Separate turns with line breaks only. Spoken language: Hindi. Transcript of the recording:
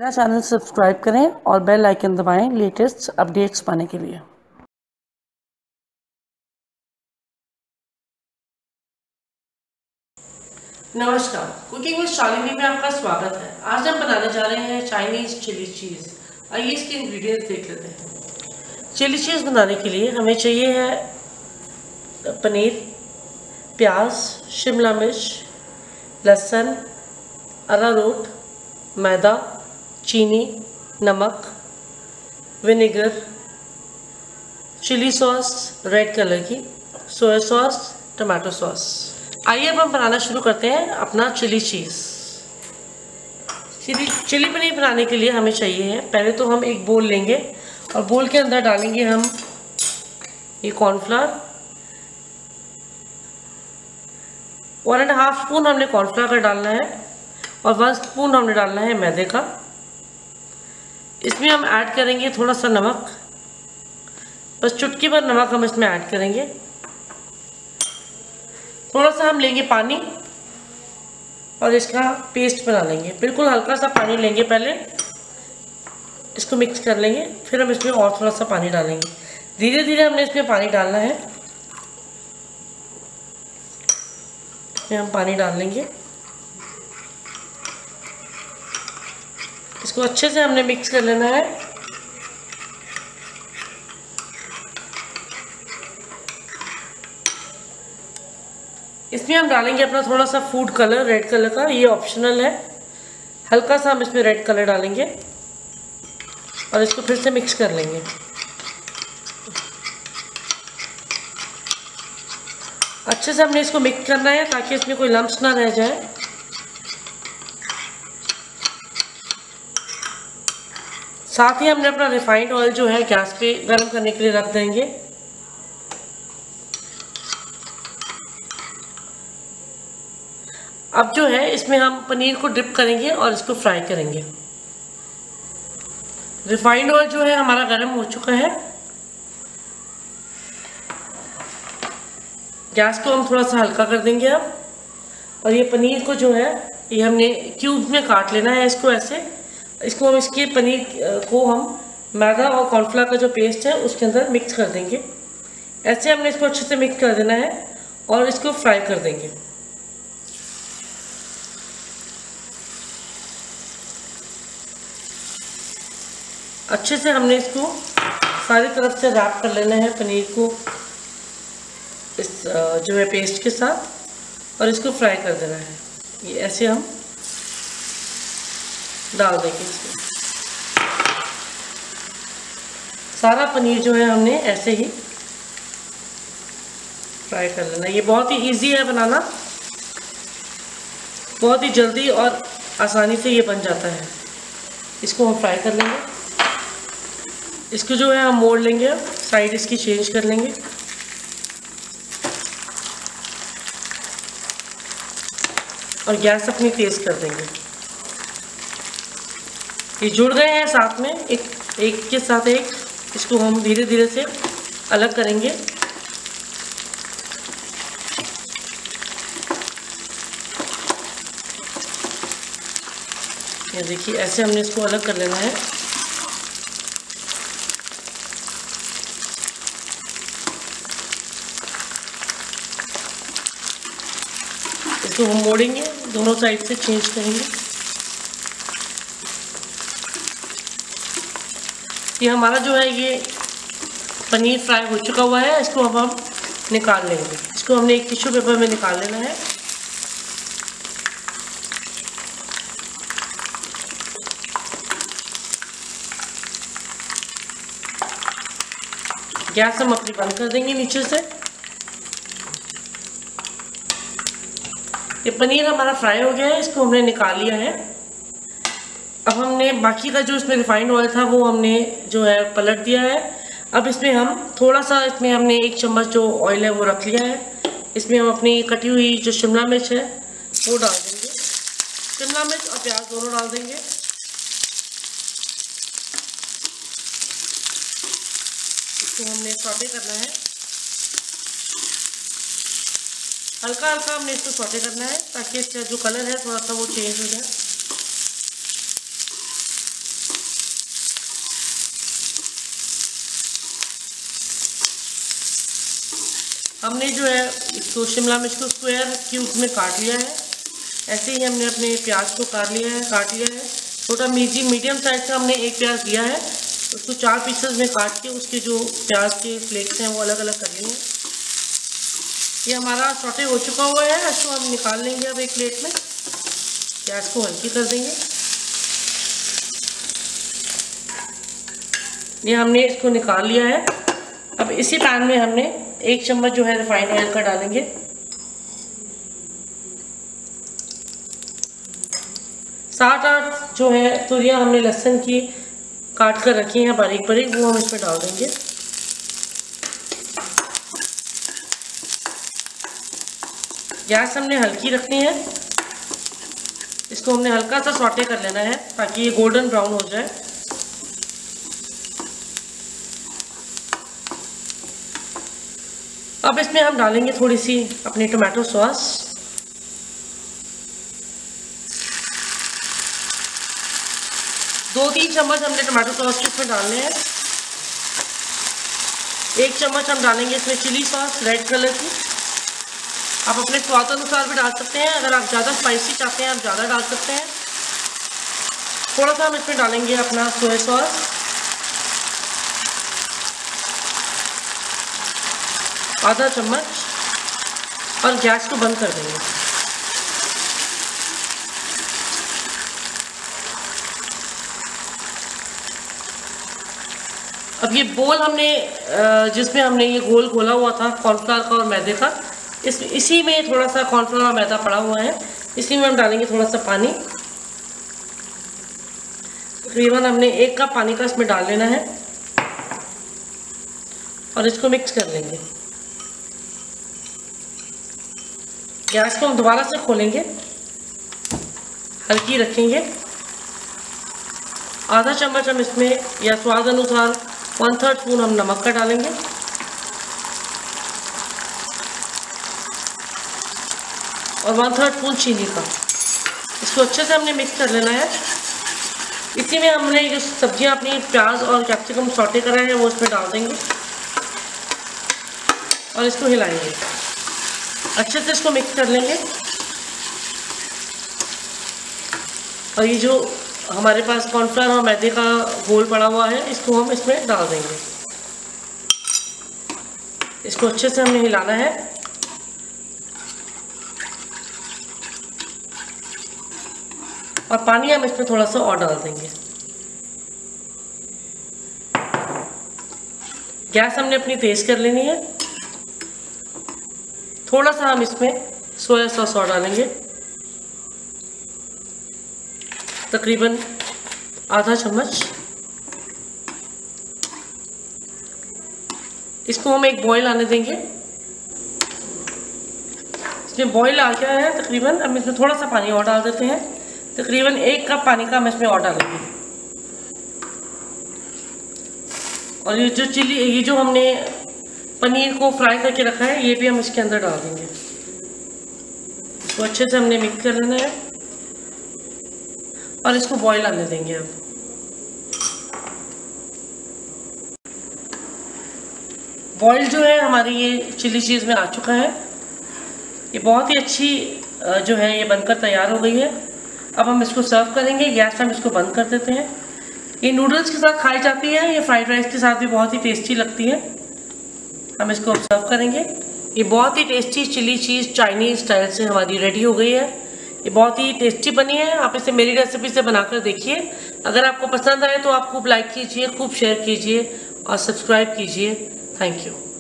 मेरा चैनल सब्सक्राइब करें और बेल आइकन दबाएं लेटेस्ट अपडेट्स पाने के लिए। नमस्कार, कुकिंग विद शालिनी में आपका स्वागत है। आज हम बनाने जा रहे हैं चाइनीज़ चिली चीज़। आइए इसके इंग्रेडिएंट्स देख लेते हैं। चिली चीज़ बनाने के लिए हमें चाहिए है पनीर, प्याज, शिमला मिर्च, लहसुन, अरारोट, मैदा, चीनी, नमक, vinegar, chilli sauce red colour की, सोया सॉस, टमाटो सॉस। आइए अब हम बनाना शुरू करते हैं अपना चिली चीज़। चिली पनीर बनाने के लिए हमें चाहिए है, पहले तो हम एक बोल लेंगे और बोल के अंदर डालेंगे हम ये कॉर्नफ्लावर। 1.5 स्पून हमने कॉर्नफ्लावर का डालना है और 1 स्पून हमने डालना है मैदे का। इसमें हम ऐड करेंगे थोड़ा सा नमक, बस चुटकी भर नमक हम इसमें ऐड करेंगे। थोड़ा सा हम लेंगे पानी और इसका पेस्ट बना लेंगे। बिल्कुल हल्का सा पानी लेंगे, पहले इसको मिक्स कर लेंगे, फिर हम इसमें और थोड़ा सा पानी डालेंगे। धीरे धीरे हमने इसमें पानी डालना है। इसमें हम पानी डाल लेंगे, इसको अच्छे से हमने मिक्स कर लेना है। इसमें हम डालेंगे अपना थोड़ा सा फूड कलर रेड कलर का, ये ऑप्शनल है। हल्का सा हम इसमें रेड कलर डालेंगे और इसको फिर से मिक्स कर लेंगे। अच्छे से हमने इसको मिक्स करना है ताकि इसमें कोई लम्प्स ना रह जाए। साथ ही हमने अपना रिफाइंड ऑयल जो है गैस पे गर्म करने के लिए रख देंगे। अब जो है इसमें हम पनीर को डिप करेंगे और इसको फ्राई करेंगे। रिफाइंड ऑयल जो है हमारा गर्म हो चुका है। गैस को हम थोड़ा सा हल्का कर देंगे अब। और ये पनीर को जो है ये हमने क्यूब्स में काट लेना है, इसको ऐसे। इसको हम इसके पनीर को हम मैदा और कॉर्नफ्लावर का जो पेस्ट है उसके अंदर मिक्स कर देंगे। ऐसे हमने इसको अच्छे से मिक्स कर देना है और इसको फ्राई कर देंगे। अच्छे से हमने इसको सारी तरफ से रैप कर लेना है पनीर को इस जो है पेस्ट के साथ, और इसको फ्राई कर देना है। ये ऐसे हम डाल देंगे इसमें। सारा पनीर जो है हमने ऐसे ही फ्राई कर लेना। ये बहुत ही इजी है बनाना, बहुत ही जल्दी और आसानी से ये बन जाता है। इसको हम फ्राई कर लेंगे। इसको जो है हम मोड़ लेंगे, साइड इसकी चेंज कर लेंगे। और गैस अपनी तेज कर देंगे। ये जुड़ गए हैं साथ में, एक के साथ एक। इसको हम धीरे धीरे से अलग करेंगे। ये देखिए ऐसे हमने इसको अलग कर लेना है। इसको हम मोड़ेंगे, दोनों साइड से चेंज करेंगे। ये हमारा जो है ये पनीर फ्राई हो चुका हुआ है। इसको अब हम निकाल लेंगे। इसको हमने एक टिश्यू पेपर में निकाल लेना है। गैस हम अपनी बंद कर देंगे नीचे से। ये पनीर हमारा फ्राई हो गया है, इसको हमने निकाल लिया है। अब हमने बाकी का जो इसमें रिफाइंड ऑयल था वो हमने जो है पलट दिया है। अब इसमें हम थोड़ा सा, इसमें हमने 1 चम्मच जो ऑयल है वो रख लिया है। इसमें हम अपनी कटी हुई जो शिमला मिर्च है वो डाल देंगे। शिमला मिर्च और प्याज दोनों डाल देंगे। इसको हमने सौटे करना है, हल्का हल्का हमने इसको सौटे करना है ताकि इसका जो कलर है थोड़ा सा वो चेंज हो जाए। हमने जो है इसको शिमला मिर्च को स्क्वायर क्यूब में काट लिया है। ऐसे ही हमने अपने प्याज को काट लिया है। छोटा मीडियम साइज का हमने एक प्याज लिया है, उसको 4 पीसेस में काट के उसके जो प्याज के फ्लेक्स हैं वो अलग अलग कर लेंगे। ये हमारा सौटे हो चुका हुआ है, इसको हम निकाल लेंगे अब एक प्लेट में। गैस को हल्की कर देंगे। ये हमने इसको निकाल लिया है। अब इसी पैन में हमने 1 चम्मच जो है रिफाइंड ऑयल का डालेंगे। सात आठ जो है तुरियां हमने लहसुन की काट कर रखी हैं बारीक बारीक, वो हम इसमें डाल देंगे। गैस हमने हल्की रखनी है। इसको हमने हल्का सा सौटे कर लेना है ताकि ये गोल्डन ब्राउन हो जाए। अब इसमें हम डालेंगे थोड़ी सी अपनी टोमेटो सॉस। दो 3 चम्मच हमने टोमेटो सॉस के इसमें डालने हैं। 1 चम्मच हम डालेंगे इसमें चिली सॉस रेड कलर की। आप अपने स्वाद अनुसार भी डाल सकते हैं, अगर आप ज़्यादा स्पाइसी चाहते हैं आप ज़्यादा डाल सकते हैं। थोड़ा सा हम इसमें डालेंगे अपना सोया सॉस। आधा चम्मच और गैस को बंद कर देंगे। अब ये बोल हमने जिसमें हमने ये गोल घोला हुआ था कॉर्नफ्लावर का और मैदे का, इसी में थोड़ा सा कॉर्नफ्लावर और मैदा पड़ा हुआ है, इसी में हम डालेंगे थोड़ा सा पानी। तकरीबन हमने 1 कप पानी का इसमें डाल लेना है और इसको मिक्स कर लेंगे। गैस को हम दोबारा से खोलेंगे, हल्की रखेंगे। आधा चम्मच हम इसमें या स्वाद अनुसार 1/3 स्पून हम नमक का डालेंगे और 1/3 स्पून चीनी का। इसको अच्छे से हमने मिक्स कर लेना है। इसी में हमने जो सब्जियां अपनी प्याज और कैप्सिकम सौटे करा है वो इसमें डाल देंगे और इसको हिलाएंगे। अच्छे से इसको मिक्स कर लेंगे और ये जो हमारे पास कॉर्नफ्लावर और मैदे का घोल पड़ा हुआ है इसको हम इसमें डाल देंगे। इसको अच्छे से हमने हिलाना है और पानी हम इसमें थोड़ा सा और डाल देंगे। गैस हमने अपनी तेज कर लेनी है। थोड़ा सा हम इसमें सोया सॉस और डालेंगे, तकरीबन आधा चम्मच। इसको हम एक बॉईल आने देंगे। इसमें बॉईल आ गया है तकरीबन। अब इसमें थोड़ा सा पानी और डाल देते हैं, तकरीबन 1 कप पानी का हम इसमें और डालेंगे। और ये जो हमने पनीर को फ्राई करके रखा है ये भी हम इसके अंदर डाल देंगे। इसको अच्छे से हमने मिक्स कर लेना है और इसको बॉईल आने देंगे। अब बॉईल जो है हमारी ये चिली चीज़ में आ चुका है। ये बहुत ही अच्छी जो है ये बनकर तैयार हो गई है। अब हम इसको सर्व करेंगे। गैस हम इसको बंद कर देते हैं। ये नूडल्स के साथ खाई जाती है, ये फ्राइड राइस के साथ भी बहुत ही टेस्टी लगती है। हम इसको अब सर्व करेंगे। ये बहुत ही tasty chilli cheese Chinese style से हमारी रेडी हो गई है। ये बहुत ही टेस्टी बनी है। आप इसे मेरी रेसिपी से बनाकर देखिए। अगर आपको पसंद आए तो आप खूब लाइक कीजिए, खूब शेयर कीजिए और सब्सक्राइब कीजिए। Thank you.